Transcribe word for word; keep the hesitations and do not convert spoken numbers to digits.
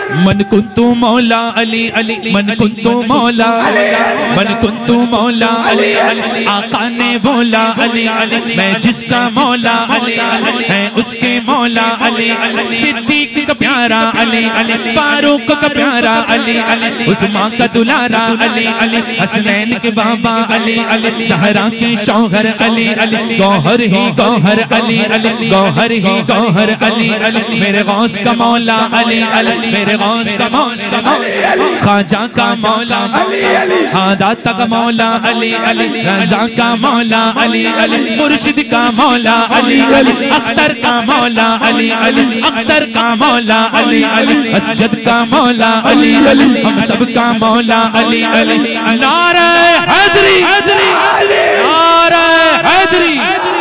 मन कुंतु मौला अली अली मन कुंतु मौला मन कुंतु मौला अली अली आका ने बोला अली अली मैं जिसका मौला अली अली है उसके मौला अली अली सिद्दीक का प्यारा अली अली फारूक का प्यारा अली अली उस्मान का दुलारा अली अली हसनैन के बाबा अली अली ज़हरा के शौहर अली अली गौहर ही गौहर अली अली गौहर ही गौहर अली अली मेरे गौस का मौला अली अली मेरे गौस का मौला ख्वाजा का मौला हादात का मौला अली अली रज़ा का मौला अली अली मुर्शिद का मौला अली अली अख्तर का मौला अली अली अख्तर का मौला अली अली असजद का मौला अली अली हम सब का मौला अली अली नारे हैदरी नारे हैदरी